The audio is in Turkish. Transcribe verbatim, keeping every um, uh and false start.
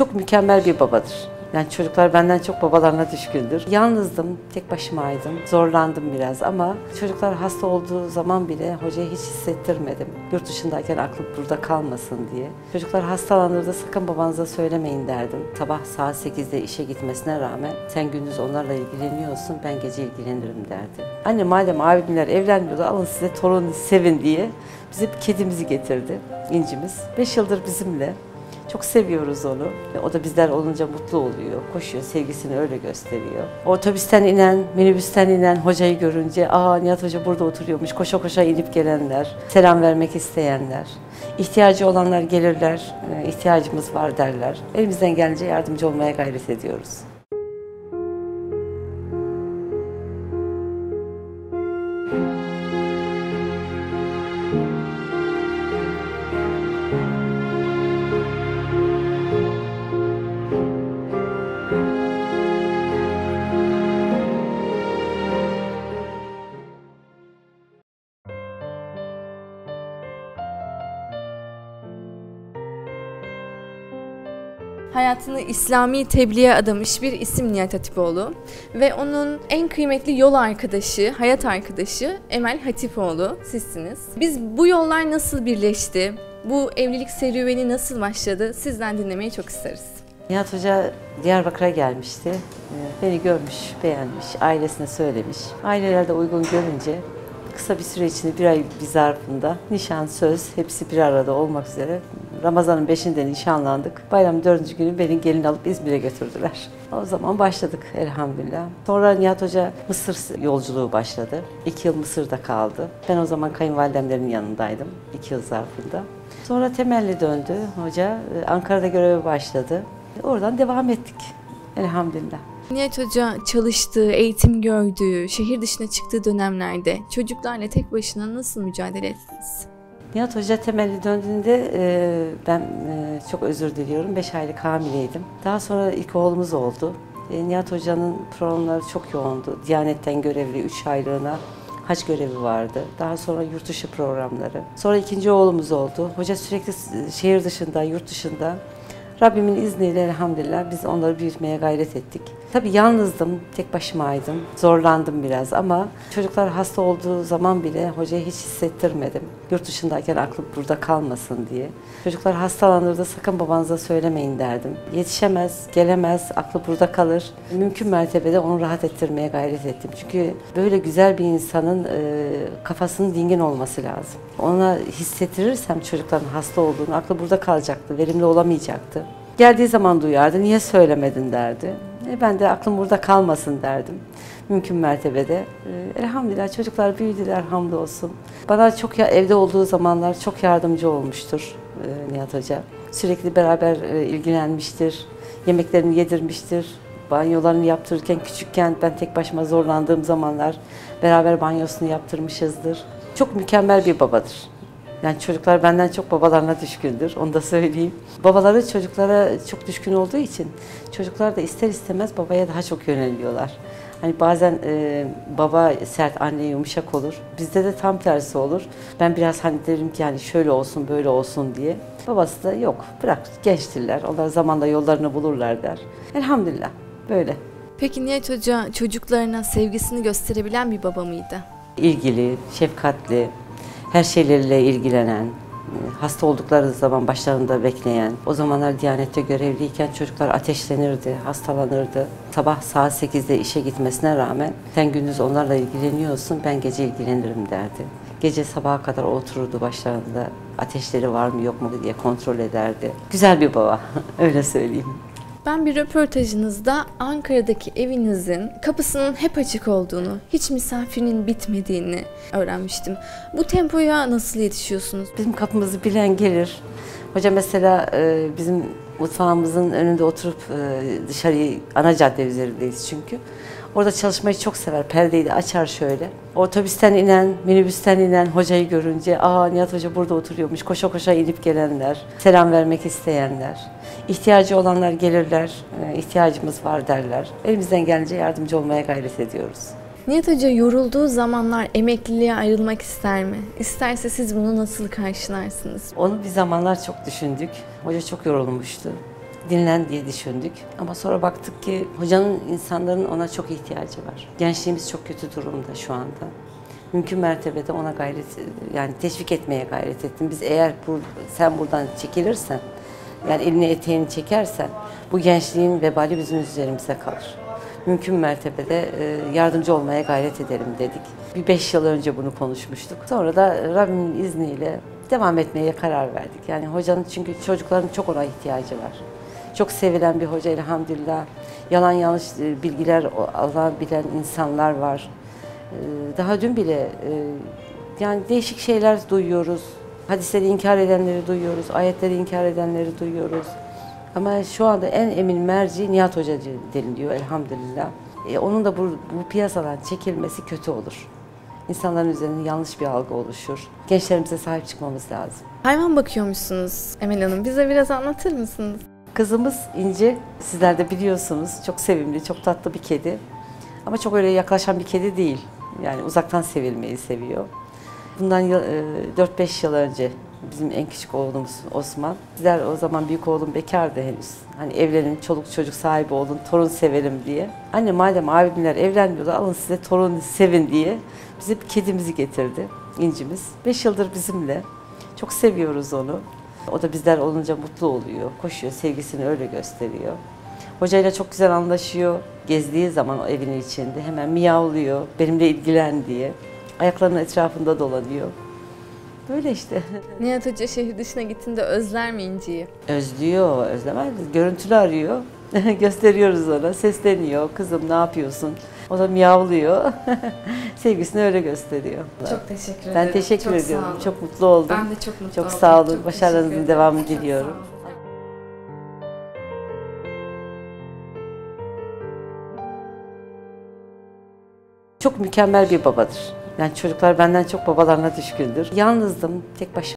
Çok mükemmel bir babadır. Yani çocuklar benden çok babalarına düşkündür. Yalnızdım, tek başımaydım, zorlandım biraz ama çocuklar hasta olduğu zaman bile hocaya hiç hissettirmedim. Yurt dışındayken aklım burada kalmasın diye. Çocuklar hastalanırdı, sakın babanıza söylemeyin derdim. Sabah saat sekizde işe gitmesine rağmen sen gündüz onlarla ilgileniyorsun, ben gece ilgilenirim derdi. Anne madem abimler evlenmiyordu, alın size torun sevin diye bize bir kedimizi getirdi, İncimiz. Beş yıldır bizimle. Çok seviyoruz onu. O da bizler olunca mutlu oluyor. Koşuyor, sevgisini öyle gösteriyor. Otobüsten inen, minibüsten inen hocayı görünce, ''Aa Nihat Hoca burada oturuyormuş.'' Koşa koşa inip gelenler, selam vermek isteyenler, ihtiyacı olanlar gelirler, ihtiyacımız var derler. Elimizden gelince yardımcı olmaya gayret ediyoruz. Hayatını İslami tebliğe adamış bir isim Nihat Hatipoğlu ve onun en kıymetli yol arkadaşı, hayat arkadaşı Emel Hatipoğlu sizsiniz. Biz bu yollar nasıl birleşti, bu evlilik serüveni nasıl başladı sizden dinlemeyi çok isteriz. Nihat Hoca Diyarbakır'a gelmişti. Beni görmüş, beğenmiş, ailesine söylemiş. Aileler de uygun görünce kısa bir süre içinde bir ay bir zarfında nişan, söz hepsi bir arada olmak üzere Ramazan'ın beşinde nişanlandık. Bayramın dördüncü günü beni gelin alıp İzmir'e götürdüler. O zaman başladık elhamdülillah. Sonra Nihat Hoca Mısır yolculuğu başladı. İki yıl Mısır'da kaldı. Ben o zaman kayınvalidemlerin yanındaydım. İki yıl zarfında. Sonra temelli döndü hoca. Ankara'da göreve başladı. Oradan devam ettik elhamdülillah. Nihat Hoca çalıştığı, eğitim gördüğü, şehir dışına çıktığı dönemlerde çocuklarla tek başına nasıl mücadele ettiniz? Nihat Hoca temelli döndüğünde e, ben e, çok özür diliyorum. Beş aylık hamileydim. Daha sonra ilk oğlumuz oldu. E, Nihat Hoca'nın programları çok yoğundu. Diyanetten görevli üç aylığına hac görevi vardı. Daha sonra yurt dışı programları. Sonra ikinci oğlumuz oldu. Hoca sürekli şehir dışında, yurt dışında. Rabbimin izniyle elhamdülillah biz onları büyütmeye gayret ettik. Tabii yalnızdım, tek başımaydım, zorlandım biraz ama çocuklar hasta olduğu zaman bile hocaya hiç hissettirmedim. Yurt dışındayken aklım burada kalmasın diye. Çocuklar hastalanırdı, sakın babanıza söylemeyin derdim. Yetişemez, gelemez, aklı burada kalır. Mümkün mertebede onu rahat ettirmeye gayret ettim. Çünkü böyle güzel bir insanın e, kafasının dingin olması lazım. Ona hissettirirsem çocukların hasta olduğunu, aklı burada kalacaktı, verimli olamayacaktı. Geldiği zaman duyardı, niye söylemedin derdi. E ben de aklım burada kalmasın derdim. Mümkün mertebede. E, elhamdülillah çocuklar büyüdüler hamdolsun. Bana çok ya, evde olduğu zamanlar çok yardımcı olmuştur e, Nihat Hoca. Sürekli beraber e, ilgilenmiştir. Yemeklerini yedirmiştir. Banyolarını yaptırırken küçükken ben tek başıma zorlandığım zamanlar beraber banyosunu yaptırmışızdır. Çok mükemmel bir babadır. Yani çocuklar benden çok babalarına düşkündür, onu da söyleyeyim. Babaları çocuklara çok düşkün olduğu için çocuklar da ister istemez babaya daha çok yöneliyorlar. Hani bazen e, baba sert, anne yumuşak olur. Bizde de tam tersi olur. Ben biraz hani derim ki yani şöyle olsun, böyle olsun diye. Babası da yok, bırak gençtirler, onlar zamanla yollarını bulurlar der. Elhamdülillah, böyle. Peki Nihat Hoca çocuklarına sevgisini gösterebilen bir baba mıydı? İlgili, şefkatli, her şeyleriyle ilgilenen, hasta oldukları zaman başlarında bekleyen, o zamanlar Diyanet'te görevliyken çocuklar ateşlenirdi, hastalanırdı. Sabah saat sekizde işe gitmesine rağmen sen gündüz onlarla ilgileniyorsun, ben gece ilgilenirim derdi. Gece sabaha kadar otururdu başlarında, ateşleri var mı yok mu diye kontrol ederdi. Güzel bir baba, öyle söyleyeyim. Ben bir röportajınızda Ankara'daki evinizin kapısının hep açık olduğunu, hiç misafirinin bitmediğini öğrenmiştim. Bu tempoya nasıl yetişiyorsunuz? Bizim kapımızı bilen gelir. Hoca mesela bizim mutfağımızın önünde oturup dışarıyı, ana cadde üzerindeyiz çünkü. Orada çalışmayı çok sever. Perdeyi de açar şöyle. Otobüsten inen, minibüsten inen hocayı görünce, ''Aa Nihat Hoca burada oturuyormuş.'' Koşa koşa inip gelenler, selam vermek isteyenler, ihtiyacı olanlar gelirler, ihtiyacımız var derler. Elimizden gelince yardımcı olmaya gayret ediyoruz. Nihat Hoca yorulduğu zamanlar emekliliğe ayrılmak ister mi? İsterse siz bunu nasıl karşılarsınız? Onu bir zamanlar çok düşündük. Hoca çok yorulmuştu. dinlen diye düşündük. Ama sonra baktık ki hocanın, insanların ona çok ihtiyacı var. Gençliğimiz çok kötü durumda şu anda. Mümkün mertebede ona gayret, yani teşvik etmeye gayret ettim. Biz eğer bu, sen buradan çekilirsen, yani elini eteğini çekersen, bu gençliğin vebali bizim üzerimize kalır. Mümkün mertebede yardımcı olmaya gayret edelim dedik. Bir beş yıl önce bunu konuşmuştuk. Sonra da Rabbimin izniyle devam etmeye karar verdik. Yani hocanın, çünkü çocukların çok ona ihtiyacı var. Çok sevilen bir hoca elhamdülillah. Yalan yanlış bilgiler alabilen insanlar var. Daha dün bile yani değişik şeyler duyuyoruz. Hadisleri inkar edenleri duyuyoruz, ayetleri inkar edenleri duyuyoruz. Ama şu anda en emin merci Nihat Hoca deniliyor elhamdülillah. E, onun da bu, bu piyasadan çekilmesi kötü olur. İnsanların üzerinde yanlış bir algı oluşur. Gençlerimize sahip çıkmamız lazım. Hayvan bakıyormuşsunuz Emel Hanım. Bize biraz anlatır mısınız? Kızımız İnci, sizler de biliyorsunuz. Çok sevimli, çok tatlı bir kedi. Ama çok öyle yaklaşan bir kedi değil. Yani uzaktan sevilmeyi seviyor. Bundan dört beş yıl önce bizim en küçük oğlumuz Osman. Bizler o zaman büyük oğlum bekardı henüz. Hani evlenin, çoluk çocuk sahibi olun, torun severim diye. Anne madem abimler evlenmiyorlar, alın size torun sevin diye bize bir kedimizi getirdi, İncimiz. Beş yıldır bizimle. Çok seviyoruz onu. O da bizler olunca mutlu oluyor, koşuyor, sevgisini öyle gösteriyor. Hocayla çok güzel anlaşıyor. Gezdiği zaman o evin içinde hemen miyavlıyor, benimle ilgilen diye. Ayaklarının etrafında dolanıyor. Böyle işte. Nihat Hoca şehir dışına gittiğinde özler mi İnci'yi? Özlüyor, özlemez mi? Görüntülü arıyor. Gösteriyoruz ona, sesleniyor. Kızım ne yapıyorsun? O da miyavlıyor. Sevgisini öyle gösteriyor. Çok teşekkür ederim. Ben teşekkür çok ediyorum. Sağ olun. Çok mutlu oldum. Ben de çok mutlu çok oldum. Sağ olun. Çok Başarınızın teşekkür devamını ederim. Çok diliyorum. sağ olun. Çok mükemmel bir babadır. Yani çocuklar benden çok babalarına düşkündür. Yalnızdım, tek başıma.